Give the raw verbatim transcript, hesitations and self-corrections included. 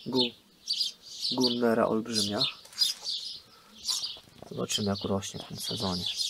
Gu Gunnera olbrzymia. Zobaczymy, jak urośnie w tym sezonie.